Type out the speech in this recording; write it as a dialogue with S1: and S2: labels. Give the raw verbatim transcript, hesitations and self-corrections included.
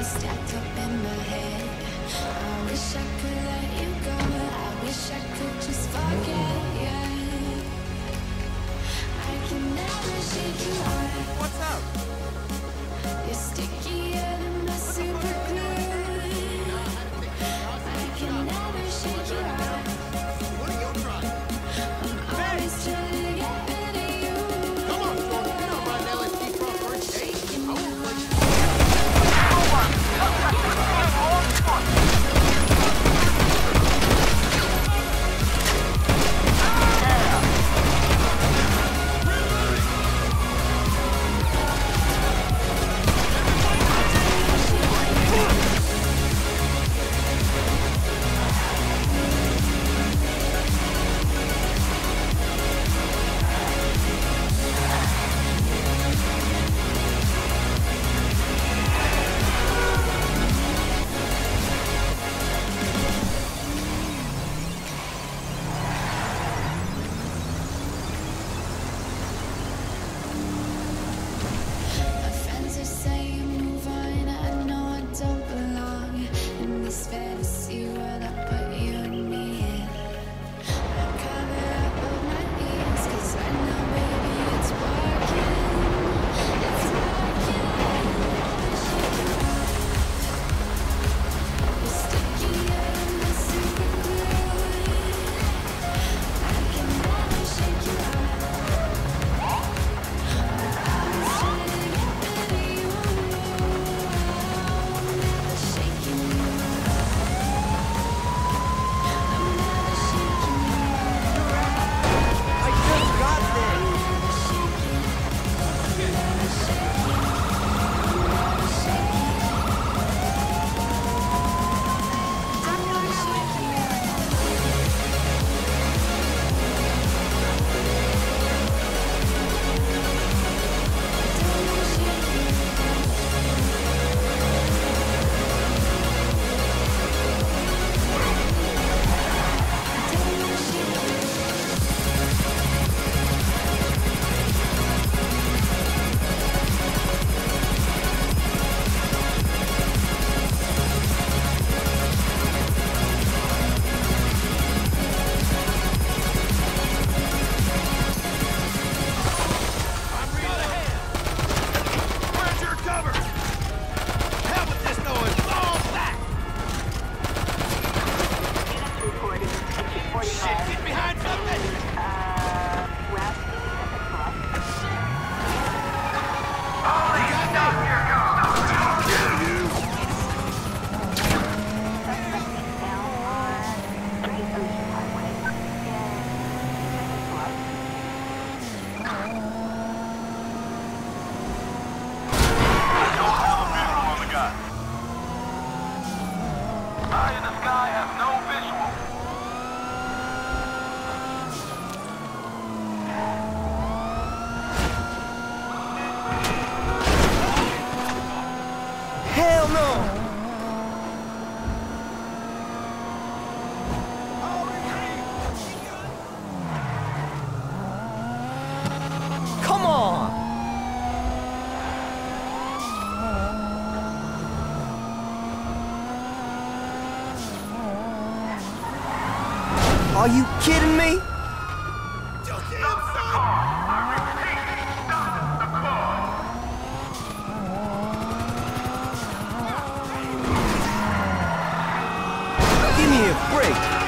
S1: stacked up in my head. I wish I could let you go. I wish I could just forget, yeah. I can never shake you off.
S2: What's up?
S1: You're stickier than my super glue. I can never shake you off.
S2: What are you trying?
S1: I'm always trying to get rid of you.
S2: Come on, Tony, you know my L S D from first date. I won't let you.
S1: My friends are saying move on. I know I don't belong in this fantasy world. I put you and me in. I cover up all my ears, 'cause I know, baby, it's working. It's working. You're stickier than my super glue. I can never shake you off.
S2: I just got this. I'm real ahead. Where's your cover? Hell with this noise. Fall back.
S3: Reporting exit
S2: Shit,
S3: forty-five.
S2: get behind something.
S3: Uh, last down on Great Ocean Highway.
S4: On the guy. Eye in the sky has no visual.
S2: Hell no. Come on. Are you kidding me?
S4: Stop the car. I repeat, stop the car.
S2: Give me a break.